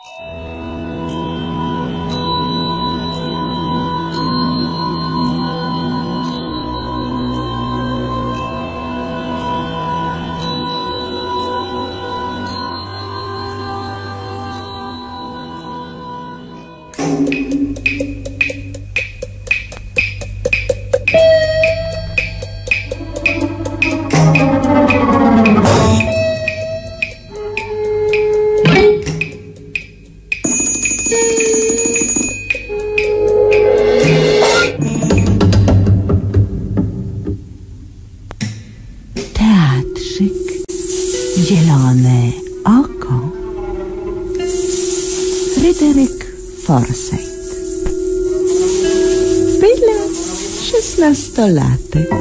Teatrzyk Zielone oko. Fryderyk Forsyth. Byle 16-latek.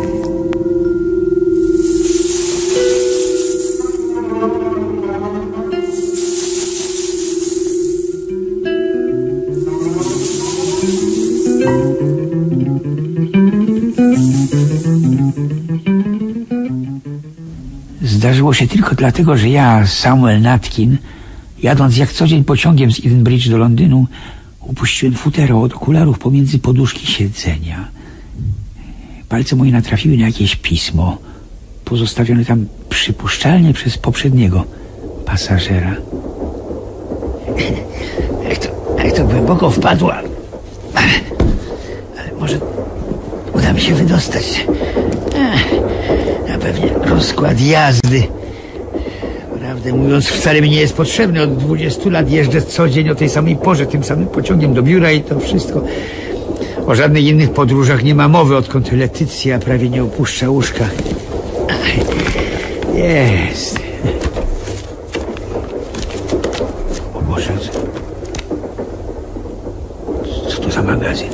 Zdarzyło się tylko dlatego, że ja, Samuel Natkin, jadąc jak co dzień pociągiem z Edenbridge do Londynu, upuściłem futero od okularów pomiędzy poduszki siedzenia. Palce moje natrafiły na jakieś pismo, pozostawione tam przypuszczalnie przez poprzedniego pasażera. Jak to głęboko wpadła. Ale może uda mi się wydostać. A pewnie rozkład jazdy. Prawdę mówiąc, wcale mi nie jest potrzebny. Od 20 lat jeżdżę co dzień o tej samej porze, tym samym pociągiem do biura i to wszystko. O żadnych innych podróżach nie ma mowy, odkąd Letycja prawie nie opuszcza łóżka. Jest. O Boże, co to za magazyn?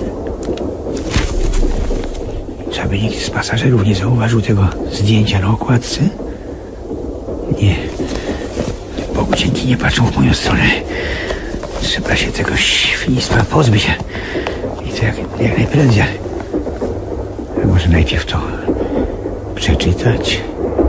Żeby nikt z pasażerów nie zauważył tego zdjęcia na okładce? Nie. Bogu dzięki, nie patrzą w moją stronę. Trzeba się tego świństwa pozbyć. I to jak najprędzej. A może najpierw to przeczytać?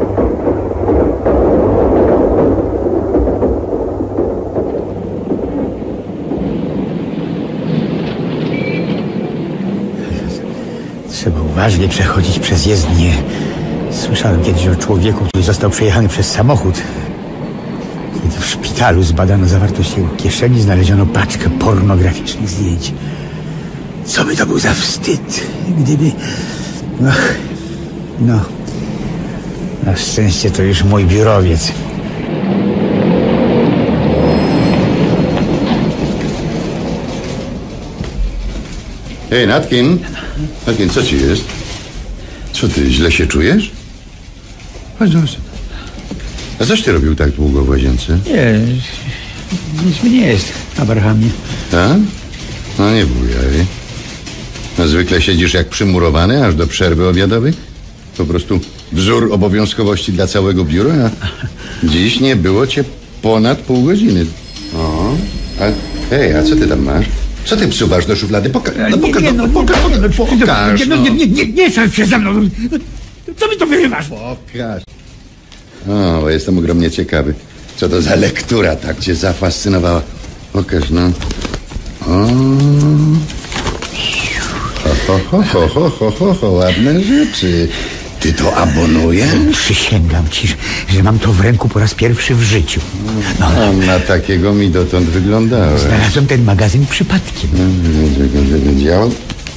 Trzeba uważnie przechodzić przez jezdnię. Słyszałem kiedyś o człowieku, który został przejechany przez samochód. Kiedy w szpitalu zbadano zawartość jego kieszeni, znaleziono paczkę pornograficznych zdjęć. Co by to był za wstyd, gdyby... No. Na szczęście to już mój biurowiec. Hej, Natkin, co ci jest? Co ty, źle się czujesz? Chodź. A coś ty robił tak długo w łazience? Nie, nic mi nie jest, Abrahamie. A? No nie bujaj. No zwykle siedzisz jak przymurowany aż do przerwy obiadowej? Po prostu wzór obowiązkowości dla całego biura, a dziś nie było cię ponad pół godziny. O, a co ty tam masz? Co ty wsuwasz do szuflady? Pokaż. Nie szarp się ze mną. Co mi to wyrywasz? Pokaż. O, bo jestem ogromnie ciekawy. Co to za lektura tak cię zafascynowała? Pokaż, no. O. Ładne rzeczy. Ty to abonujesz? Przysięgam ci, że mam to w ręku po raz pierwszy w życiu. A na takiego mi dotąd wyglądałeś. Znalazłem ten magazyn przypadkiem. Dział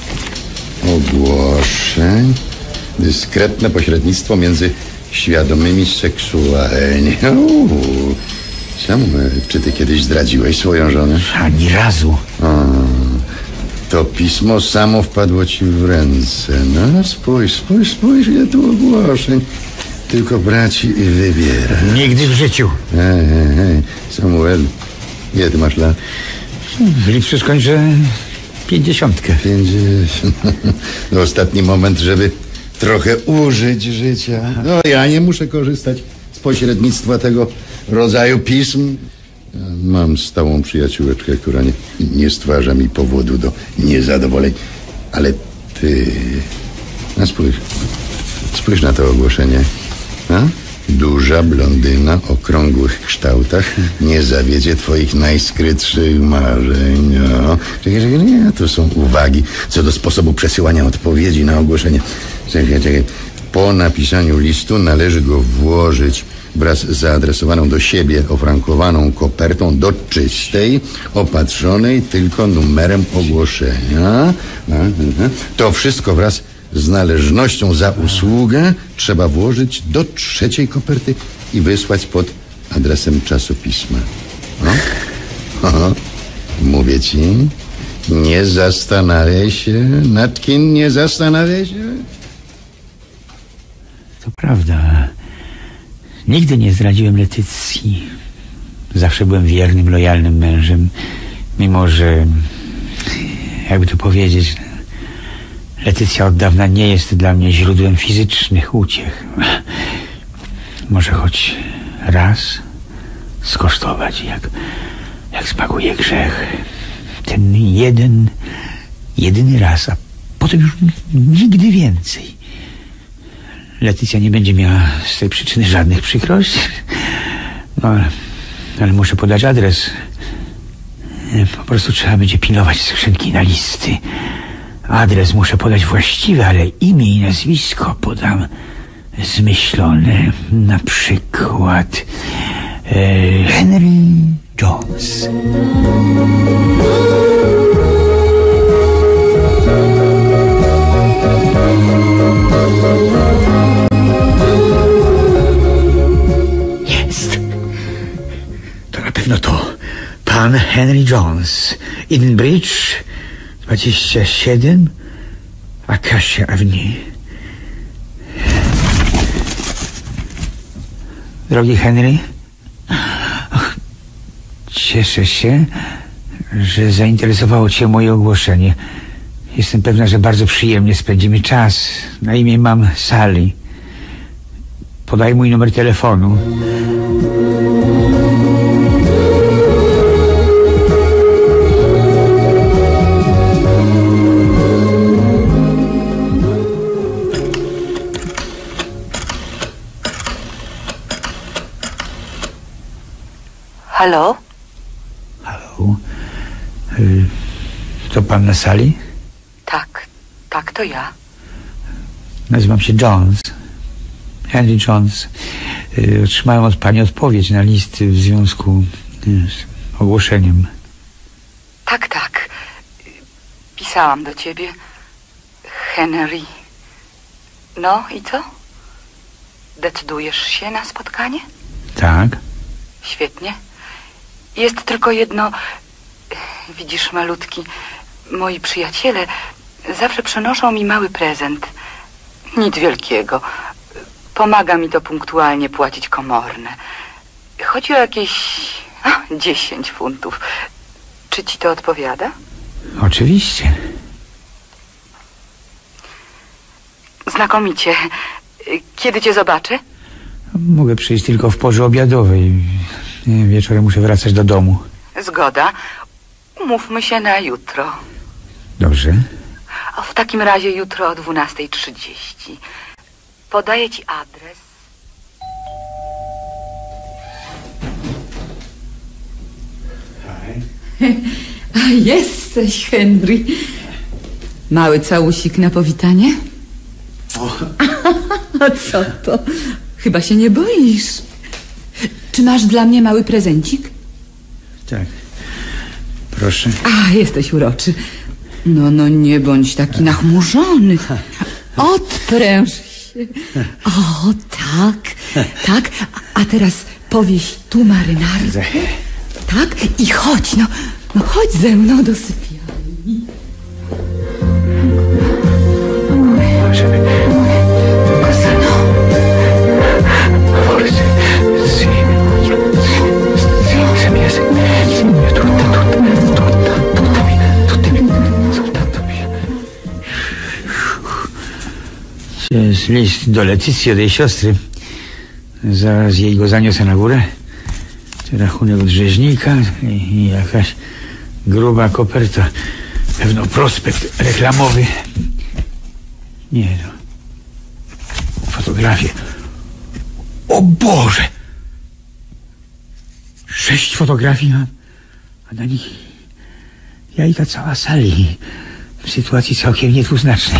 ogłoszeń. Dyskretne pośrednictwo między świadomymi seksualnie. Samuel, czy ty kiedyś zdradziłeś swoją żonę? Ani razu. To pismo samo wpadło ci w ręce. No spójrz, ile tu ogłoszeń. Tylko brać i wybierać. Nigdy w życiu. Hej, Samuel, ile ty masz lat? Liczę, skończę 50. 50. No, ostatni moment, żeby trochę użyć życia. No, ja nie muszę korzystać z pośrednictwa tego rodzaju pism. Mam stałą przyjaciółeczkę, która nie stwarza mi powodu do niezadowoleń. Ale ty... No spójrz na to ogłoszenie. A? Duża blondyna o krągłych kształtach nie zawiedzie twoich najskrytszych marzeń. No. Czekaj, nie, to są uwagi co do sposobu przesyłania odpowiedzi na ogłoszenie. Czekaj. Po napisaniu listu należy go włożyć wraz z zaadresowaną do siebie ofrankowaną kopertą do czystej, opatrzonej tylko numerem ogłoszenia. To wszystko wraz z należnością za usługę trzeba włożyć do trzeciej koperty i wysłać pod adresem czasopisma. Mówię ci, nie zastanawiaj się, Natkin, nie zastanawiaj się. To prawda. Nigdy nie zdradziłem Letycji. Zawsze byłem wiernym, lojalnym mężem. Mimo że, jakby to powiedzieć, Letycja od dawna nie jest dla mnie źródłem fizycznych uciech. Może choć raz skosztować, jak smakuje grzech. Ten jedyny raz, a potem już nigdy więcej. Letycja nie będzie miała z tej przyczyny żadnych przykrości. No, ale muszę podać adres. Po prostu trzeba będzie pilnować skrzynki na listy. Adres muszę podać właściwy, ale imię i nazwisko podam zmyślone. Na przykład Henry Jones. Jest. To na pewno to. Pan Henry Jones. Eden Bridge 27 Acacia Avenue. Drogi Henry, cieszę się, że zainteresowało cię moje ogłoszenie. Jestem pewna, że bardzo przyjemnie spędzimy czas. Na imię mam Sally. Podaj mój numer telefonu. Halo? Halo? To pan na sali? Tak, to ja. Nazywam się Jones. Henry Jones. Otrzymałem od pani odpowiedź na list w związku z ogłoszeniem. Tak. Pisałam do ciebie. Henry. No i co? Decydujesz się na spotkanie? Tak. Świetnie. Jest tylko jedno... Widzisz, malutki, moi przyjaciele zawsze przynoszą mi mały prezent. Nic wielkiego. Pomaga mi to punktualnie płacić komorne. Chodzi o jakieś 10 funtów. Czy ci to odpowiada? Oczywiście. Znakomicie. Kiedy cię zobaczę? Mogę przyjść tylko w porze obiadowej. Wieczorem muszę wracać do domu. Zgoda. Umówmy się na jutro. Dobrze. W takim razie jutro o 12:30. Podaję ci adres. Jesteś, Henry. Mały całusik na powitanie? A co to? Chyba się nie boisz. Czy masz dla mnie mały prezencik? Tak. Proszę. Jesteś uroczy. No, nie bądź taki nachmurzony. Odpręż się. O, tak. A teraz powieś tu marynarkę. Tak? I chodź, no chodź ze mną do sypialni. Jest list do Letycji od jej siostry. Zaraz jej go zaniosę na górę. Rachunek od rzeźnika i jakaś gruba koperta. Pewno prospekt reklamowy. Nie, no. Fotografie. O Boże! 6 fotografii mam, a na nich ja i ta cała Sally w sytuacji całkiem niedwuznacznej.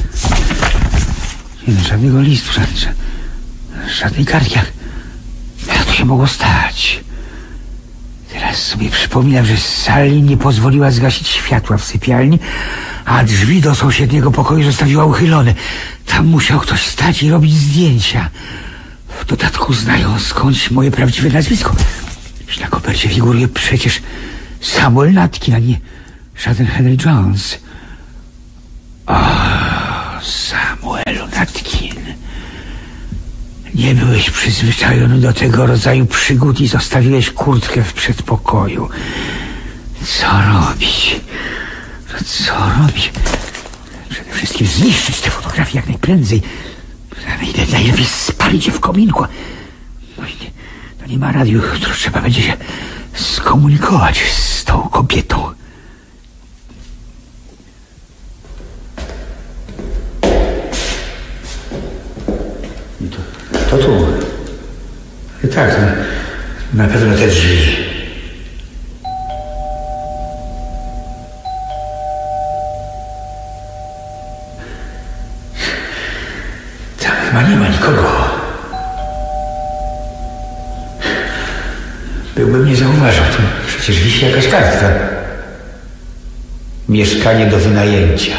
Nie, żadnego listu, żadnej kartki. Jak to się mogło stać? Teraz sobie przypominam, że Sally nie pozwoliła zgasić światła w sypialni, a drzwi do sąsiedniego pokoju zostawiła uchylone. Tam musiał ktoś stać i robić zdjęcia. W dodatku znają skądś moje prawdziwe nazwisko. Na kopercie figuruje przecież Samuel Nutkin, a nie żaden Henry Jones. O, Samuelu Nutkin. Nie byłeś przyzwyczajony do tego rodzaju przygód i zostawiłeś kurtkę w przedpokoju. Co robić? Co robić? Przede wszystkim zniszczyć te fotografie jak najprędzej. Najlepiej spalić je w kominku. No nie ma radiu, jutro trzeba będzie się skomunikować z tą kobietą. To tu. Tak, na pewno te drzwi. Tam chyba nie ma nikogo. Byłbym nie zauważył. To przecież wisi jakaś kartka. Mieszkanie do wynajęcia.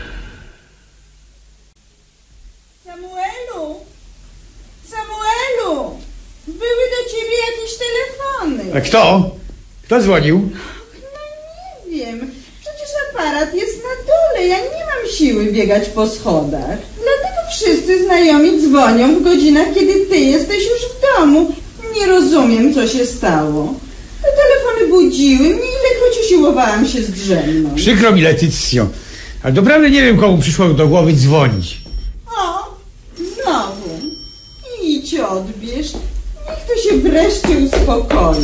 Samuelu! Były do ciebie jakieś telefony. A kto? Kto dzwonił? No nie wiem. Przecież aparat jest na dole. Ja nie mam siły biegać po schodach. Dlatego wszyscy znajomi dzwonią w godzinach, kiedy ty jesteś już w domu. Nie rozumiem, co się stało. Te telefony budziły mnie, ilekroć usiłowałam się zdrzemnąć. Przykro mi, Letycjo. Ale doprawdy nie wiem, komu przyszło do głowy dzwonić. O, znowu. Idź odbierz. Niech to się wreszcie uspokoi.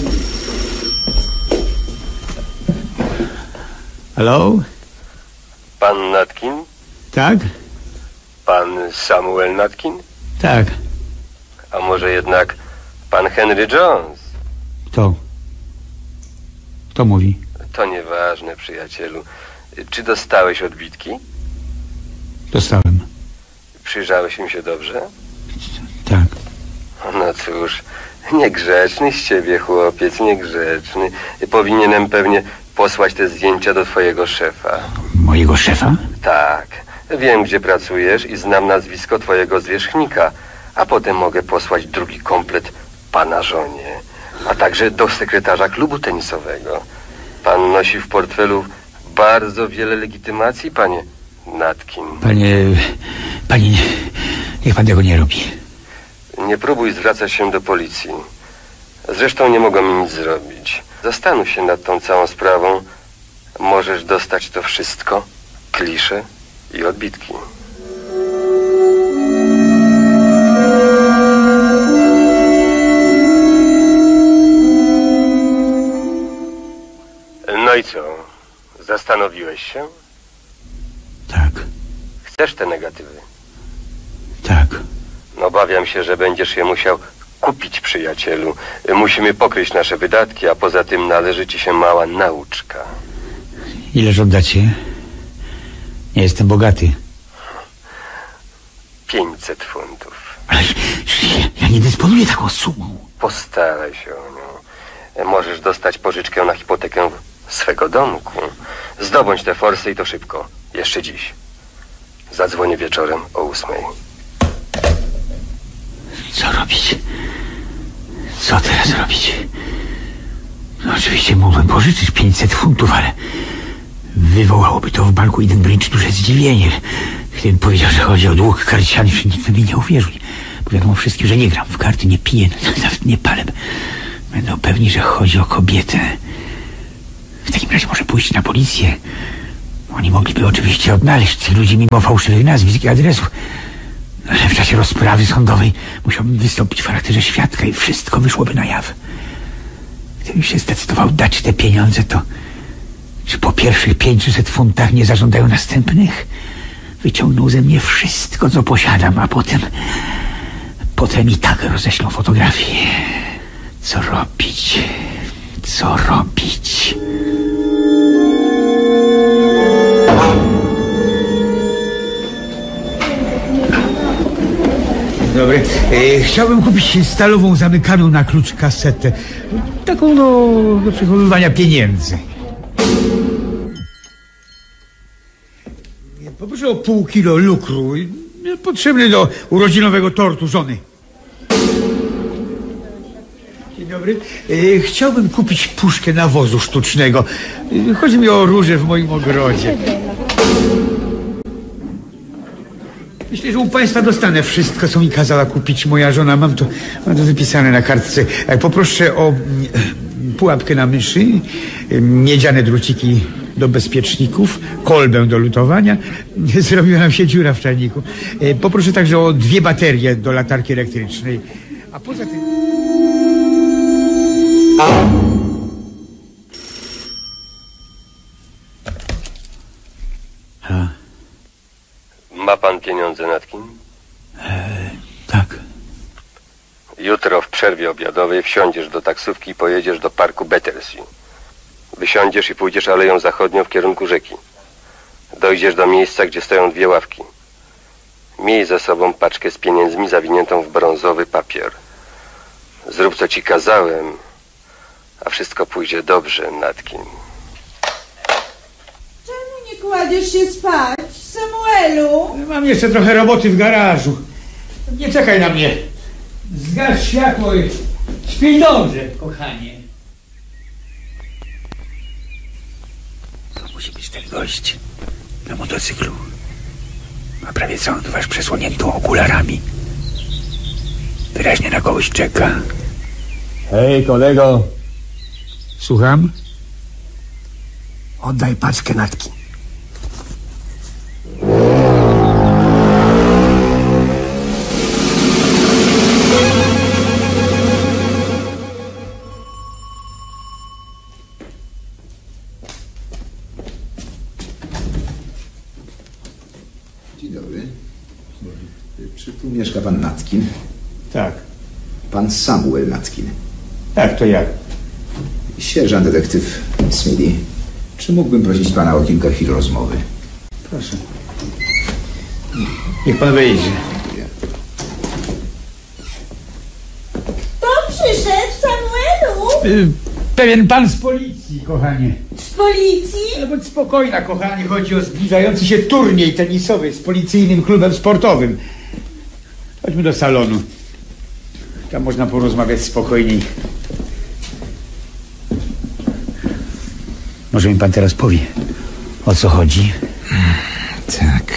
Halo? Pan Nutkin? Tak? Pan Samuel Nutkin? Tak. A może jednak pan Henry Jones? Kto mówi? To nieważne, przyjacielu. Czy dostałeś odbitki? Dostałem. Przyjrzałeś im się dobrze? Tak. No cóż, niegrzeczny z ciebie, chłopiec, niegrzeczny. Powinienem pewnie posłać te zdjęcia do twojego szefa. Mojego szefa? Tak. Wiem, gdzie pracujesz i znam nazwisko twojego zwierzchnika, a potem mogę posłać drugi komplet pana żonie, a także do sekretarza klubu tenisowego. Pan nosi w portfelu bardzo wiele legitymacji, panie Nutkin. Panie, niech pan tego nie robi. Nie próbuj zwracać się do policji. Zresztą nie mogą mi nic zrobić. Zastanów się nad tą całą sprawą. Możesz dostać to wszystko, klisze i odbitki. No i co? Zastanowiłeś się? Tak. Chcesz te negatywy? Tak. Obawiam się, że będziesz je musiał kupić, przyjacielu. Musimy pokryć nasze wydatki, a poza tym należy ci się mała nauczka. Ile żądacie? Nie jestem bogaty. 500 funtów. Ale ja nie dysponuję taką sumą. Postaraj się o nią. Możesz dostać pożyczkę na hipotekę swego domku. Zdobądź te forsy i to szybko. Jeszcze dziś. Zadzwonię wieczorem o 8:00. Co robić? Co teraz robić? No, oczywiście mógłbym pożyczyć 500 funtów, ale wywołałoby to w banku Edenbridge duże zdziwienie. Gdybym powiedział, że chodzi o dług karciany, nikt by mi nie uwierzył. Bo wiadomo wszystkim, że nie gram w karty, nie piję, nawet nie palę. Będą pewni, że chodzi o kobietę. W takim razie może pójść na policję. Oni mogliby oczywiście odnaleźć tych ludzi mimo fałszywych nazwisk i adresów. Ale w czasie rozprawy sądowej musiałbym wystąpić w charakterze świadka i wszystko wyszłoby na jaw. Gdybym się zdecydował dać te pieniądze, to czy po pierwszych 500 funtach nie zażądają następnych? Wyciągną ze mnie wszystko, co posiadam, a potem i tak roześlą fotografię. Co robić? Co robić? Dobry. Chciałbym kupić stalową, zamykaną na klucz kasetę. Taką do przechowywania pieniędzy. Poproszę o pół kilo lukru. Potrzebny do urodzinowego tortu żony. Dzień dobry. Chciałbym kupić puszkę nawozu sztucznego. Chodzi mi o róże w moim ogrodzie. Myślę, że u państwa dostanę wszystko, co mi kazała kupić moja żona. Mam to wypisane na kartce. Poproszę o pułapkę na myszy, miedziane druciki do bezpieczników, kolbę do lutowania. Zrobiła nam się dziura w czajniku. Poproszę także o 2 baterie do latarki elektrycznej. A poza tym... Ma pan pieniądze, Natkin? Tak. Jutro w przerwie obiadowej wsiądziesz do taksówki i pojedziesz do parku Battersea. Wysiądziesz i pójdziesz aleją zachodnią w kierunku rzeki. Dojdziesz do miejsca, gdzie stoją 2 ławki. Miej ze sobą paczkę z pieniędzmi zawiniętą w brązowy papier. Zrób, co ci kazałem, a wszystko pójdzie dobrze, Natkin. Czemu nie kładziesz się spać, Samuelu? Mam jeszcze trochę roboty w garażu. Nie czekaj na mnie. Zgaś światło i śpij dobrze, kochanie. To musi być ten gość na motocyklu. Ma prawie całą twarz przesłoniętą okularami. Wyraźnie na kogoś czeka. Hej, kolego. Słucham? Oddaj paczkę, Natki. Dzień dobry. Czy tu mieszka pan Natkin? Tak. Pan Samuel Natkin. Tak, to ja. Sierżant detektyw Smithy. Czy mógłbym prosić pana o kilka chwil rozmowy? Proszę. Niech pan wejdzie. Kto przyszedł, Samuelu? Pewien pan z policji, kochanie. Z policji? Ale bądź spokojna, kochanie. Chodzi o zbliżający się turniej tenisowy z policyjnym klubem sportowym. Chodźmy do salonu. Tam można porozmawiać spokojniej. Może mi pan teraz powie, o co chodzi? Tak.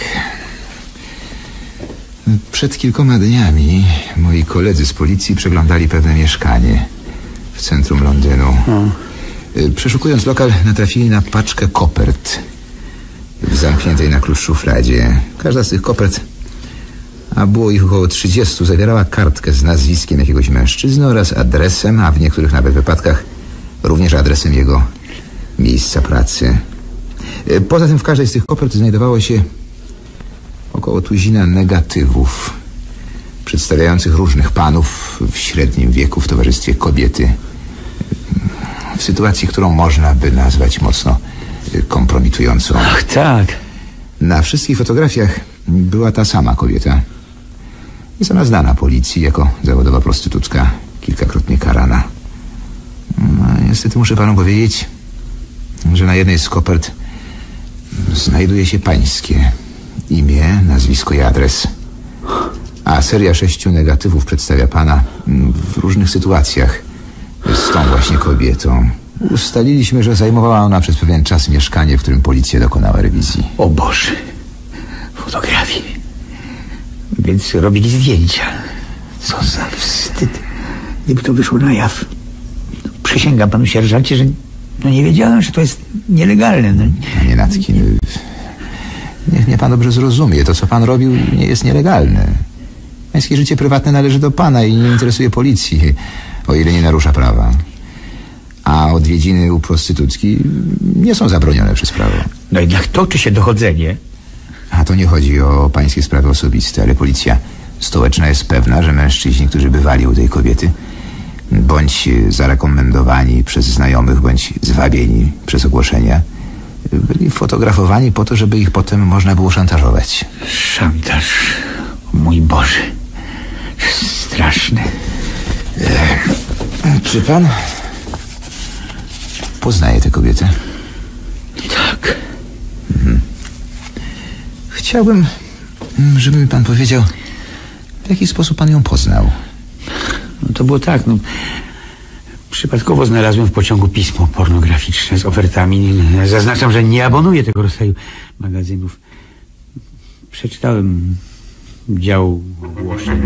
Przed kilkoma dniami moi koledzy z policji przeglądali pewne mieszkanie w centrum Londynu. Przeszukując lokal, natrafili na paczkę kopert w zamkniętej na klucz szufladzie. Każda z tych kopert, a było ich około 30, zawierała kartkę z nazwiskiem jakiegoś mężczyzny oraz adresem, a w niektórych nawet wypadkach również adresem jego miejsca pracy. Poza tym w każdej z tych kopert znajdowało się około tuzina negatywów przedstawiających różnych panów w średnim wieku w towarzystwie kobiety, w sytuacji, którą można by nazwać mocno kompromitującą. Ach, tak. Na wszystkich fotografiach była ta sama kobieta. Jest ona znana policji jako zawodowa prostytutka, kilkakrotnie karana. No, niestety muszę panu powiedzieć, że na jednej z kopert znajduje się pańskie imię, nazwisko i adres, a seria 6 negatywów przedstawia pana w różnych sytuacjach z tą właśnie kobietą. Ustaliliśmy, że zajmowała ona przez pewien czas mieszkanie, w którym policja dokonała rewizji. O Boże, fotografii. Więc robili zdjęcia. Co za wstyd. Gdyby to wyszło na jaw. Przysięgam panu sierżancie, że nie wiedziałem, że to jest nielegalne. Panie Natkin, niech mnie pan dobrze zrozumie. To, co pan robił, nie jest nielegalne. Pańskie życie prywatne należy do pana i nie interesuje policji, o ile nie narusza prawa. A odwiedziny u prostytutki nie są zabronione przez prawo. No jednak toczy się dochodzenie. A to nie chodzi o pańskie sprawy osobiste, ale policja stołeczna jest pewna, że mężczyźni, którzy bywali u tej kobiety, bądź zarekomendowani przez znajomych, bądź zwabieni przez ogłoszenia, byli fotografowani po to, żeby ich potem można było szantażować. Szantaż. Mój Boże. Straszne. Czy pan poznaje tę kobietę? Tak. Chciałbym, żeby mi pan powiedział, w jaki sposób pan ją poznał. No to było tak, przypadkowo znalazłem w pociągu pismo pornograficzne z ofertami. Zaznaczam, że nie abonuję tego rodzaju magazynów. Przeczytałem dział ogłoszeń.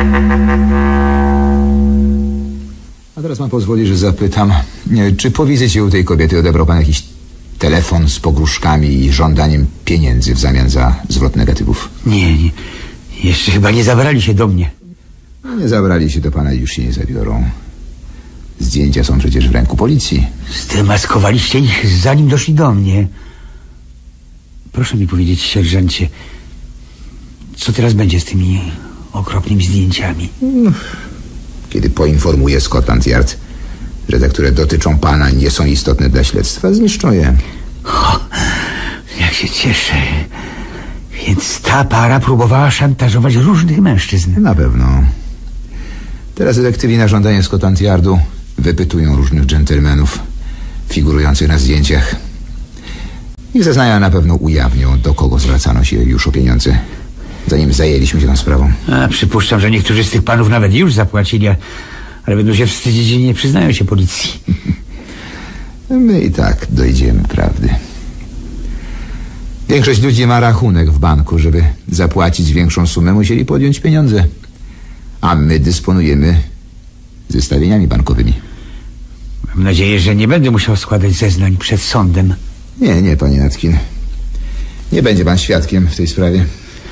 A teraz pan pozwoli, że zapytam, czy po wizycie u tej kobiety odebrał pan jakiś telefon z pogróżkami i żądaniem pieniędzy w zamian za zwrot negatywów? Nie. Jeszcze chyba nie zabrali się do mnie. Nie zabrali się do pana i już się nie zabiorą. Zdjęcia są przecież w ręku policji. Zdemaskowaliście ich, zanim doszli do mnie. Proszę mi powiedzieć, sierżancie, co teraz będzie z tymi okropnymi zdjęciami? Kiedy poinformuję Scotland Yard, że te, które dotyczą pana, nie są istotne dla śledztwa, zniszczą je. Jak się cieszę. Więc ta para próbowała szantażować różnych mężczyzn. Na pewno. Teraz detektywi na żądanie Scotland Yardu wypytują różnych dżentelmenów figurujących na zdjęciach. Ich zeznania na pewno ujawnią, do kogo zwracano się już o pieniądze, zanim zajęliśmy się tą sprawą. Przypuszczam, że niektórzy z tych panów nawet już zapłacili, ale będą się wstydzić i nie przyznają się policji. My i tak dojdziemy prawdy. Większość ludzi ma rachunek w banku. Żeby zapłacić większą sumę, musieli podjąć pieniądze. A my dysponujemy zestawieniami bankowymi. Mam nadzieję, że nie będę musiał składać zeznań przed sądem. Nie, panie Natkin. Nie będzie pan świadkiem w tej sprawie.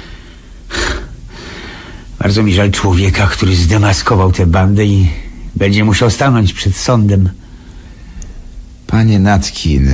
Bardzo mi żal człowieka, który zdemaskował tę bandę i będzie musiał stanąć przed sądem. Panie Natkin,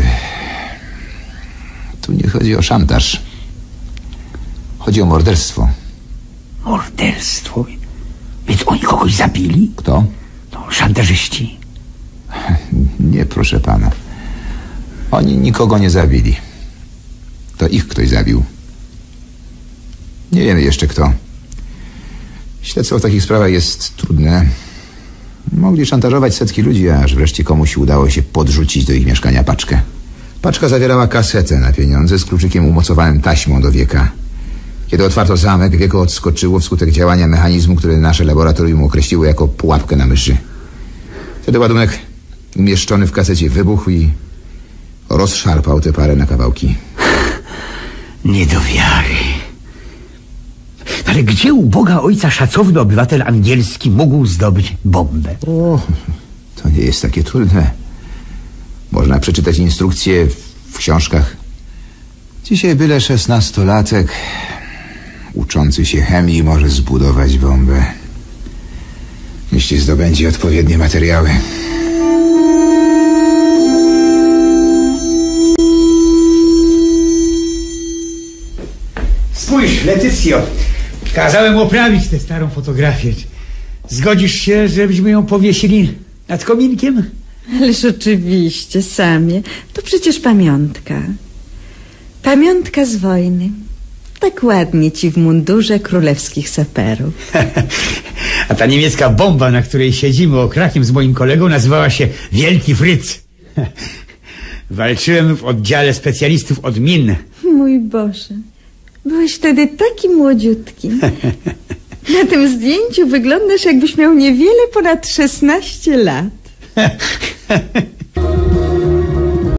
tu nie chodzi o szantaż. Chodzi o morderstwo. Morderstwo? Więc oni kogoś zabili? Kto? No, szantażyści. Nie, proszę pana. Oni nikogo nie zabili. To ich ktoś zabił. Nie wiemy jeszcze kto. Śledztwo w takich sprawach jest trudne. Mogli szantażować setki ludzi, aż wreszcie komuś udało się podrzucić do ich mieszkania paczkę. Paczka zawierała kasetę na pieniądze z kluczykiem umocowanym taśmą do wieka. Kiedy otwarto zamek, wieko odskoczyło wskutek działania mechanizmu, który nasze laboratorium określiło jako pułapkę na myszy. Wtedy ładunek umieszczony w kasecie wybuchł i rozszarpał tę parę na kawałki. Nie do wiary. Ale gdzie u Boga Ojca szacowny obywatel angielski mógł zdobyć bombę? O, to nie jest takie trudne. Można przeczytać instrukcje w książkach. Dzisiaj byle 16-latek uczący się chemii może zbudować bombę, jeśli zdobędzie odpowiednie materiały. Spójrz, Letycjo, kazałem oprawić tę starą fotografię. Zgodzisz się, żebyśmy ją powiesili nad kominkiem? Ależ oczywiście, Samie. To przecież pamiątka. Pamiątka z wojny. Tak ładnie ci w mundurze królewskich saperów. A ta niemiecka bomba, na której siedzimy okrakiem z moim kolegą, nazywała się Wielki Fryc. Walczyłem w oddziale specjalistów od min. Mój Boże, byłeś wtedy taki młodziutki. Na tym zdjęciu wyglądasz, jakbyś miał niewiele ponad 16 lat.